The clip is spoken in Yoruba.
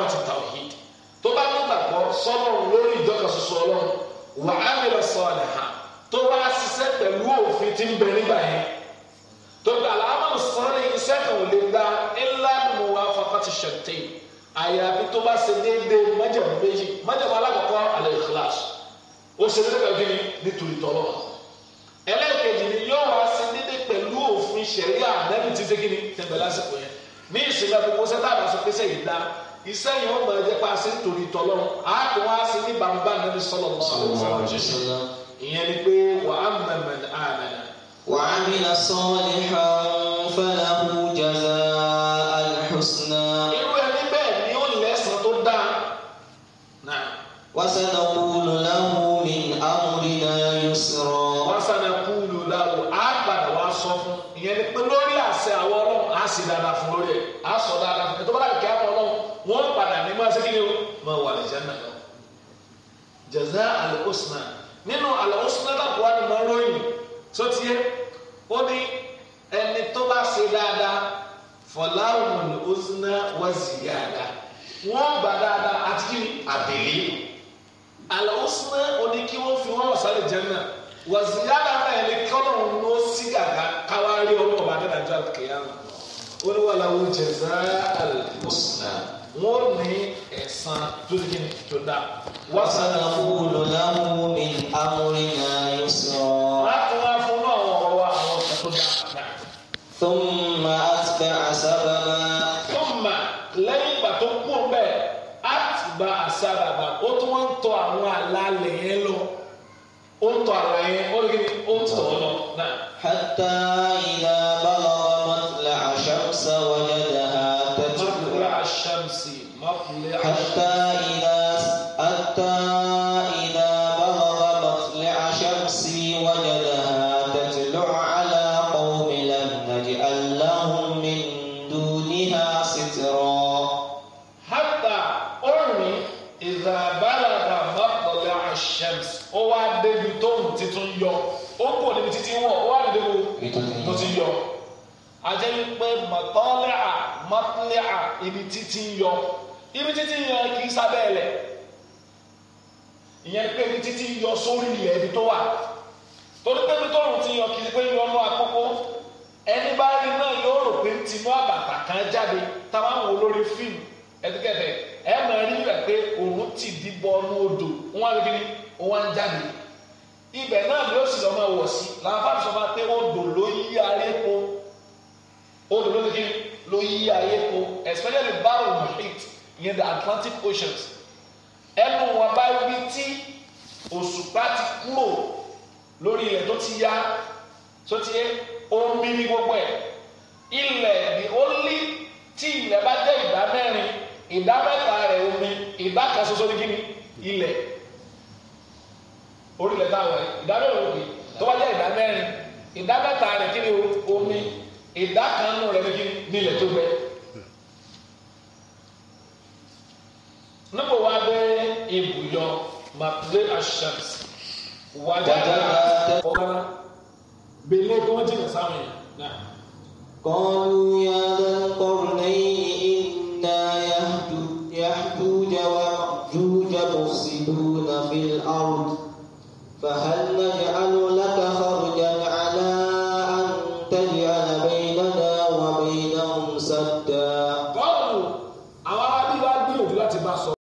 da'wati tawhid tó bá ní gbàgbọ́ sọ́lọ́run lórí ìjọba ṣoṣo Ọlọ́run wa 'amila salihan tó bá ṣiṣẹ́ pẹ̀lú òfin tí ń bẹ nígbà yẹn tó gba al-amalu salih iṣẹ́ kan ò lè gba illa bi muwafaqati shartayn àyàfi tó bá ṣe déédéé májẹ̀mú méjì májẹ̀mú alákọ̀ọ́kọ́ al-ikhlas ó ṣe déédéé pẹ̀lú kíni nítorí tọ́lọ́ ẹlẹ́ẹ̀kejì ni yóò wá ṣe déédéé pẹ̀lú òfin ṣẹ̀ríà Ànábì tí ṣe kíni tẹ̀gbẹ́ lásìkò yẹn ní ìsinmi àti kóṣẹ́ tá a bá sọ pé sẹ́yìn dá iṣẹ́ yìí wọ́n máa jẹ́ pa ṣe nítorí tọ́lọ́ àákò wá sí ní bàbá Ànábì sallallahu alaihi wasallam ìyẹn ni pé wa amma man amana wa 'amila salihan falahu jazaa'ul husna. وسنقول له من أمرنا يسرا. وسنقول له àgbàdo wa sọ fún ìyẹn ni pé lórí àṣẹ àwọn Ọlọ́run á sì dáadáa fún lórí ẹ̀ á sọ dáadáa fún ẹ̀ tó bá dàbí kí á mọ Ọlọ́run wọ́n padà ní máa ṣe kí ni o máa wà lẹ́jẹ̀ náà lọ. jaza al-husna nínú al-husna dàpọ̀ wá ní máa ròyìn tó tiẹ̀ ó ní ẹni tó bá ṣe dáadáa falahu al-husna wa ziyada wọ́n gbà dáadáa àti kí ni àbẹ̀lẹ́ al-husna oní kí wọ́n fi wọ́n wọ̀sálẹ̀ Janna wa ziyada náà ẹni kọ́lọ́run ló sí gàgà káwárí ọlọ́ọ̀bà dáadáa kìíyàmù ó ní walahu jazaa'ul husna wọ́n ní ẹ̀san tó di kíni tó dá. wa sanaqulu lahu min amrina yusra. láti wá fún náà àwọn ọ̀rọ̀ wa àwọn ọ̀sẹ̀ tó dá. thumma atba'a sababa. thumma lẹ́yìn ìgbà tó kú bẹ́ẹ̀ atba asababa ó tún wọ́n ń tọ àwọn àlàálẹ̀ yẹn lọ ó ń tọ àlà yẹn ó lè ó ń tọ̀ ọ́ lọ náà. hatta idha balagha matla'a shamsi wajadaha matla'a shamsi hatta idha balagha matla'a shamsi wajadaha tatlu'u ala qawmin lam naj'al lahum min duniha sitra. إذا بلغ مطلع الشمس ó wá débi tóun títún yọ ó kò níbi títí wọ̀ ó wá débi tó ti yọ ajẹ́ wípé mọ̀tọ́lẹ́à ibi títí yọ kì í sábẹ́ ẹ̀lẹ̀ ìyẹn pé ibi títí yọ sórí ilẹ̀ ibi tó wà torí pé ibi tóun ti yọ kì í pé yọ ọ́nú àkókò ẹni bá rí náà yóò rò pé tinú àbàtà kan jáde táwọn wò lórí fíìmù ẹ̀dùkẹ́fẹ́ ẹ máa rí rẹ̀ pé òun ti di bọ́ọ̀nù odò wọn á gbé wọn á jáde ibẹ̀ náà ló sì lọ́ máa wọ̀ sí làwọn fáwọn sọ máa pé odò ló yí ayé po odò ló yí ayé po especially barrow muhit ìyẹn the Atlantic Oceans ẹnu wọn bá wí tí òṣùpá ti kúrò lórí ilẹ̀ tó ti yá tó ti yẹ omi ní gbogbo ẹ̀ ilẹ̀ the only tí ilẹ̀ bá jẹ́ ìdá mẹ́rin ìdá mẹ́ta rẹ̀ omi ìdá kan ṣoṣo ní kíni ilẹ̀ orílẹ̀ táwọn ìdá mẹ́rin omi tó bá jẹ́ ìdá mẹ́rin ìdá mẹ́ta rẹ̀ kíni omi ìdá kan nù rẹ̀ ní kíni nílẹ̀ tó gbẹ. níbo wá dé ibùyọ màtúndé ashams wájà ọ̀gá bèlè kí wọ́n jìnnà sáwọn yẹn náà. قالوا يا ذا القرنين إنا يأجوج ومأجوج مفسدون في الأرض فهل نجعل لك خرجا على أن تجعل بيننا وبينهم سدا. قالوا àwọn arábí bá gbìyànjú láti bá sọ